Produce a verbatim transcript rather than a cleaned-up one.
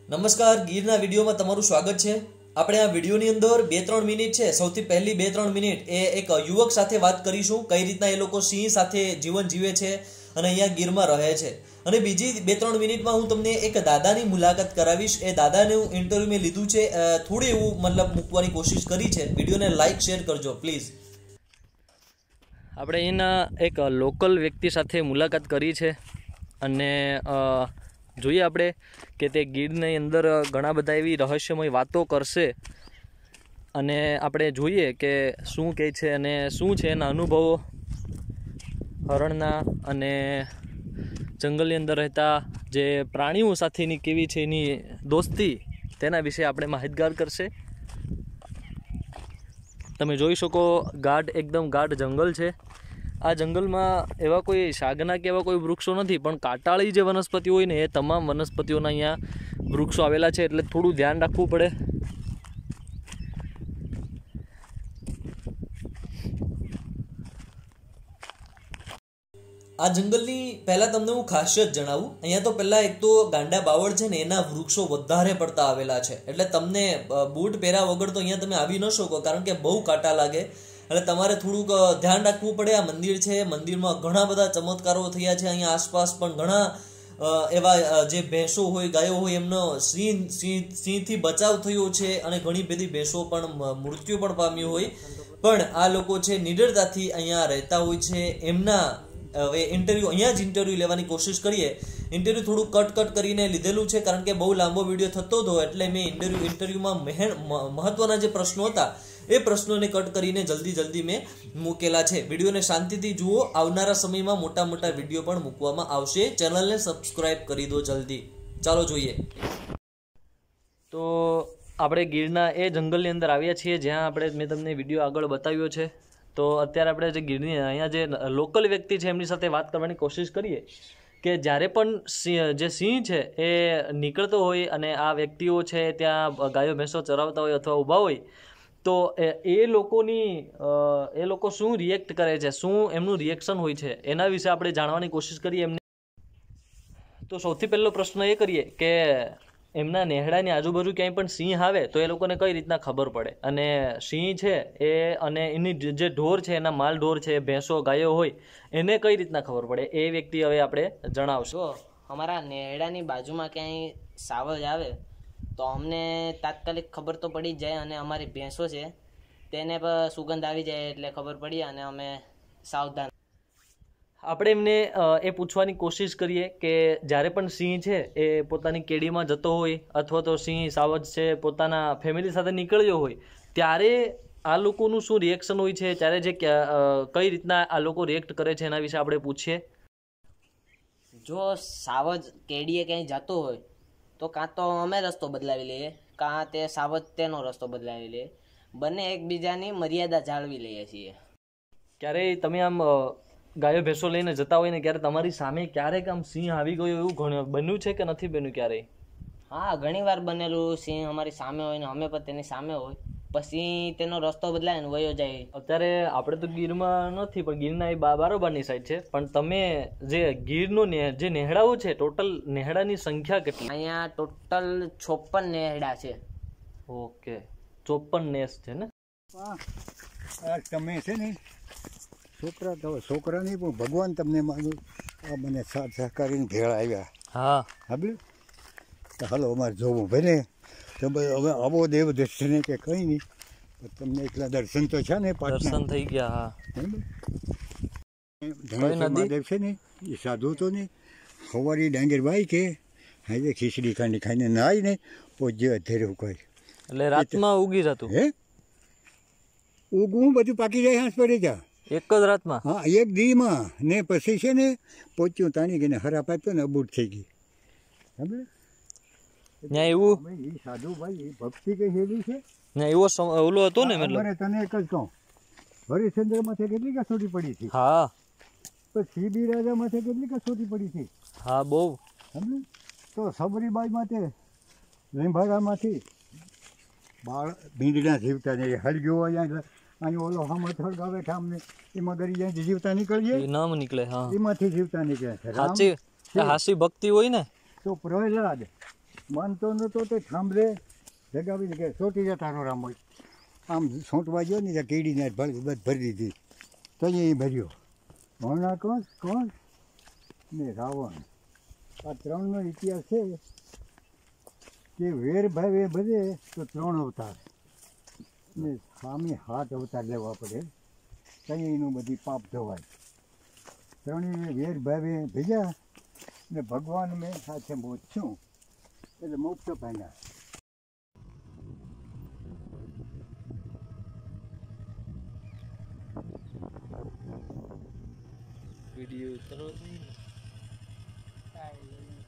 નમસ્કાર, ગીરના વિડીયોમાં તમારું સ્વાગત છે। આપણે આ વિડીયોની અંદર બે ત્રણ મિનિટ છે, સૌથી પહેલી બે ત્રણ મિનિટ એ એક યુવક સાથે વાત કરીશું, કઈ રીતના એ લોકો સિંહ સાથે જીવન જીવે છે અને અહીંયા ગીરમાં રહે છે। અને બીજી બે ત્રણ મિનિટમાં હું તમને એક દાદાની મુલાકાત કરાવીશ। એ દાદાનું ઇન્ટરવ્યુ મેં લીધું છે, થોડું એવું મતલબ મૂકવાની કોશિશ કરી છે। વિડીયોને લાઈક શેર કરજો પ્લીઝ। આપણે એના એક લોકલ વ્યક્તિ સાથે મુલાકાત કરી છે અને જોઈએ આપણે કે તે ગીરની અંદર ઘણા બધા એવી રહસ્યમય વાતો કરશે અને આપણે જોઈએ કે શું કહે છે અને શું છે એના અનુભવો હરણના અને જંગલની અંદર રહેતા જે પ્રાણીઓ સાથેની કેવી છે એની દોસ્તી, તેના વિશે આપણે માહિતગાર કરશે। તમે જોઈ શકો ગાઢ એકદમ ગાઢ જંગલ છે। આ જંગલમાં એવા કોઈ શાકના કે એવા કોઈ વૃક્ષો નથી, પણ કાંટાળી જે વનસ્પતિ હોય ને એ તમામ વનસ્પતિઓના અહીંયા વૃક્ષો આવેલા છે, એટલે થોડું ધ્યાન રાખવું પડે। આ જંગલની પહેલા તમને હું ખાસિયત જણાવું। અહીંયા તો પહેલા એક તો ગાંડા બાવળ છે ને એના વૃક્ષો વધારે પડતા આવેલા છે, એટલે તમને બૂટ પહેર્યા વગર તો અહીંયા તમે આવી ન શકો, કારણ કે બહુ કાંટા લાગે। એટલે તમારે થોડુંક ધ્યાન રાખવું પડે। આ મંદિર છે, મંદિરમાં ઘણા બધા ચમત્કારો થયા છે। અહીંયા આસપાસ પણ ઘણા એવા જે ભેંસો હોય, ગાયો હોય, એમનો સિંહ સિંહ સિંહથી બચાવ થયો છે અને ઘણી બધી ભેંસો પણ મૃત્યુ પણ પામ્યું હોય, પણ આ લોકો છે નિડરતાથી અહીંયા રહેતા હોય છે। એમના હવે ઇન્ટરવ્યૂ અહીંયા જ ઇન્ટરવ્યૂ લેવાની કોશિશ કરીએ। ઇન્ટરવ્યૂ થોડું કટ કટ કરીને લીધેલું છે, કારણ કે બહુ લાંબો વિડીયો થતો હતો, એટલે મેં ઇન્ટરવ્યૂ ઇન્ટરવ્યૂમાં મહત્વના જે પ્રશ્નો હતા એ પ્રશ્નોને કટ કરીને જલ્દી જલ્દી મેં મૂકેલા છે। વિડીયોને શાંતિથી જુઓ, આવનારા સમયમાં મોટા મોટા વિડીયો પણ મૂકવામાં આવશે। ચેનલને સબસ્ક્રાઇબ કરી દો જલ્દી। ચાલો જોઈએ। તો આપણે ગીરના એ જંગલની અંદર આવ્યા છીએ જ્યાં આપણે મેં તમને વિડીયો આગળ બતાવ્યો છે। તો અત્યારે આપણે જે ગીરની અહીંયા જે લોકલ વ્યક્તિ છે એમની સાથે વાત કરવાની કોશિશ કરીએ કે જ્યારે પણ જે સિંહ છે એ નીકળતો હોય અને આ વ્યક્તિઓ છે ત્યાં ગાયો ભેંસો ચરાવતા હોય અથવા ઊભા હોય, તો એ લોકોની એ લોકો શું રિએક્ટ કરે છે, શું એમનું રિએક્શન હોય છે, એના વિશે આપણે જાણવાની કોશિશ કરીએ એમને। તો સૌથી પહેલો પ્રશ્ન એ કરીએ કે એમના નેહડાની આજુબાજુ ક્યાંય પણ સિંહ આવે તો એ લોકોને કઈ રીતના ખબર પડે, અને સિંહ છે એ અને એની જે ઢોર છે, એના માલ ઢોર છે, ભેંસો ગાયો હોય, એને કઈ રીતના ખબર પડે, એ વ્યક્તિ હવે આપણે જણાવશો। અમારા નેહડાની બાજુમાં ક્યાંય સાવજ આવે તો અમને તાત્કાલિક ખબર તો પડી જ જાય, અને અમારી ભેંસો છે તેને પણ સુગંધ આવી જાય એટલે ખબર પડી અને અમે સાવધાન। આપણે એમને એ પૂછવાની કોશિશ કરીએ કે જ્યારે પણ સિંહ છે એ પોતાની કેડીમાં જતો હોય અથવા તો સિંહ સાવજ છે પોતાના ફેમિલી સાથે નીકળ્યો હોય, ત્યારે આ લોકોનું શું રિએક્શન હોય છે, ત્યારે જે કઈ રીતના આ લોકો રિએક્ટ કરે છે એના વિશે આપણે પૂછીએ। જો સાવજ કેડીએ ક્યાંય જતો હોય તો કાં તો અમે રસ્તો બદલાવી લઈએ, કાં તે સાવજ તેનો રસ્તો બદલાવી લે, બંને એકબીજાની મર્યાદા જાળવી લઈએ છીએ। ક્યારેય તમે આમ ગાયો ભેંસો લઈને જતા હોય ને ક્યારે તમારી સામે ક્યારેક આમ સિંહ આવી ગયો એવું ઘણું બન્યું છે કે નથી બન્યું ક્યારેય? હા, ઘણી વાર બનેલું। સિંહ અમારી સામે હોય ને અમે પણ તેની સામે હોય, પછી તેનો રસ્તો બદલાય ને વયો જાય। અત્યારે આપણે તો ગીરમાં નથી, પણ ગીરના એ બારોબારની સાઈડ છે, પણ તમે જે ગીરનો જે નેહડાઓ છે ટોટલ નેહડાની સંખ્યા કેટલી? અહીંયા ટોટલ છપ્પન નેહડા છે। ઓકે, ચોપન નેસ છે ને? તમે છે ને છોકરા તો છોકરા નહીં પણ ભગવાન તમને માનું આ મને સાથ સહકારીને ભેળા આવ્યા। હા હા, તો હાલો અમારે જોવું ભલે તો હવે આવો દેવ દર્શન કે કંઈ નહીં, તમને એટલા દર્શન તો છે ને, દર્શન થઈ ગયા। હા, મહાદેવ છે ને એ સાધુ તો ને સવારી ડાંગર ભાઈ કે આજે ખીચડી ખાંડી ખાઈને નાય ને પોજે અધેરું કોઈ, એટલે રાતમાં ઉગી જતું? હે, ઉગવું બધું પાકી જાય હાંસ પડે ત્યાં એક જ રાતમાં? હા, એક દીમાં ને પછી છે ને પહોંચ્યું તાણી ગઈને હરાપ આપ્યો ને અબૂટ થઈ ગઈ। સમજે ત્યાં એવું એ સાધુ ભાઈ ભક્તિ કઈ હેલી છે ને એવો ઓલો હતો ને, મતલબ તને એક જ કહું, હરિશ્ચંદ્ર માથે કેટલી કસોટી પડી હતી? હા, પછી બી રાજા માથે કેટલી કસોટી પડી હતી? હા, બહુ। સમજે તો સબરીબાઈ માથે લીંભાડામાંથી બાળ ભીંડના જીવતા નહીં હળગ્યો અહીંયા અહીં ઓલો હમત હળગાવે ઠામને એમાં ગરી જાય જીવતા નીકળીએ, નામ નીકળે। હા, એમાંથી જીવતા નીકળે। સાચી હાસી ભક્તિ હોય ને તો પ્રહલાદ માનતો નહોતો તો થાંભલે જગાવી કે ચોટી જતા નો રામ હોય આમ સોંટવા ગયો ને ત્યાં કેડીને ભરી બધ ભરી દીધી તો એ ભર્યો હમણાં કંસ કંસ ને રાવણ આ ત્રણનો ઇતિહાસ છે કે વેર ભાવે ભજે તો ત્રણ અવતાર ને સામે હાથ અવતાર લેવા પડે ત્યાં એનું બધી પાપ ધોવાય ત્રણેય વેર ભાવે ભેજા ને ભગવાન મેં સાથે મોક્ષું એટલે મોક્ષ પામ્યા. વિડીયો ઉતરવો જોઈએ ને.